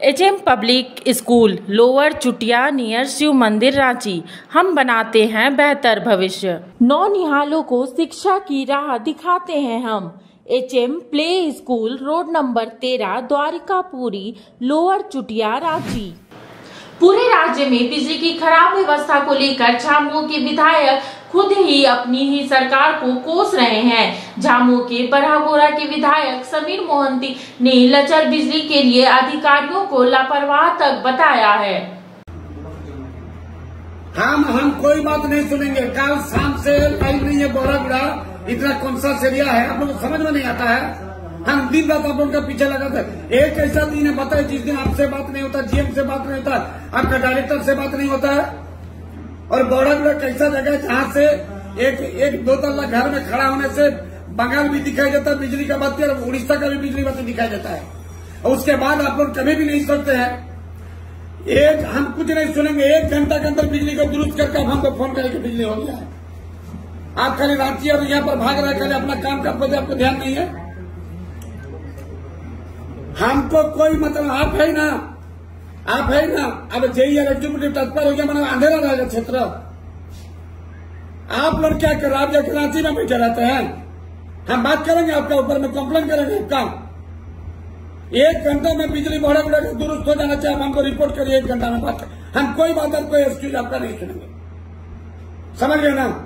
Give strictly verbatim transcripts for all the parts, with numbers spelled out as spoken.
H M public school lower Chutia near Shiv मंदिर रांची। हम बनाते हैं बेहतर भविष्य। नौनिहालों को शिक्षा की राह दिखाते हैं हम। H M play school road number तेरह द्वारिकापुरी लोअर चुटिया रांची। पूरे राज्य में बिजली की खराब व्यवस्था को लेकर झामुमो के विधायक खुद ही अपनी ही सरकार को कोस रहे हैं। झामुमो के बरहागोरा के विधायक समीर मोहंती ने लचर बिजली के लिए अधिकारियों को लापरवाह तक बताया है। हम हम कोई बात नहीं सुनेंगे। कल शाम से लाइव नहीं है बरहागोरा, इतना कौन सा एरिया है आप लोग समझ में नहीं आता है। हम दिन रात आप लोगों का पीछे लगाते हैं। एक ऐसा दिन है बताए जिस दिन आपसे बात नहीं होता, जीएम से बात नहीं होता, आपका डायरेक्टर से बात नहीं होता है। और बरहागोरा कैसा जगह है जहाँ से एक एक दो तल्ला घर में खड़ा होने से बंगाल भी दिखाई देता है बिजली का बत्ती, और उड़ीसा का भी बिजली बत्ती दिखाई देता है। और उसके बाद आप लोग कभी भी नहीं सोचते हैं। एक हम कुछ नहीं सुनेंगे। एक घंटा के अंदर बिजली को दुरुस्त करके अब हमको फोन करके बिजली हो गया है। आप खाली रांची और यहाँ पर भाग रहे, खाली अपना काम का प्रति आपको ध्यान नहीं है। हमको कोई मतलब आप है ना, आप है ना। अब जेई एग्जीक्यूटिव तत्पर हो गया, मतलब अंधेरा रहेगा क्षेत्र। आप लोग क्या कर रहे हैं? आप जाकर रांची में बैठे रहते हैं। हम बात करेंगे आपका ऊपर में कंप्लेन करेंगे आपका। एक घंटा में बिजली बरहागोरा का दुरुस्त हो जाना चाहिए। हमको रिपोर्ट करिए एक घंटा में बात कर। हम कोई बात कोई एक्सक्यूज आपका नहीं सुनेंगे। समझ गए ना।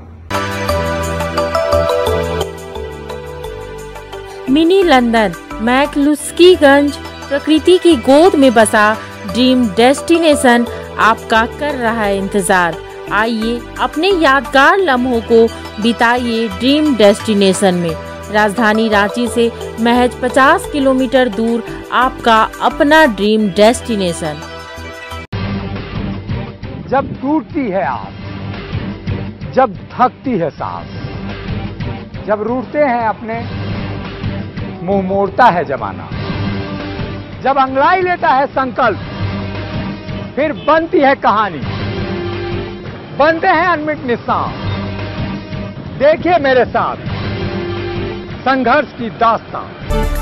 मिनी लंदन मैक्लुस्कीगंज प्रकृति की गोद में बसा ड्रीम डेस्टिनेशन आपका कर रहा है इंतजार। आइए अपने यादगार लम्हों को बिताइए ड्रीम डेस्टिनेशन में। राजधानी रांची से महज पचास किलोमीटर दूर आपका अपना ड्रीम डेस्टिनेशन। जब टूटती है आस, जब थकती है सांस, जब रूठते हैं अपने, मुंह मोड़ता है जमाना, जब अंगड़ाई लेता है संकल्प, फिर बनती है कहानी, बनते हैं अनमिट निशान। देखिए मेरे साथ संघर्ष की दास्तान।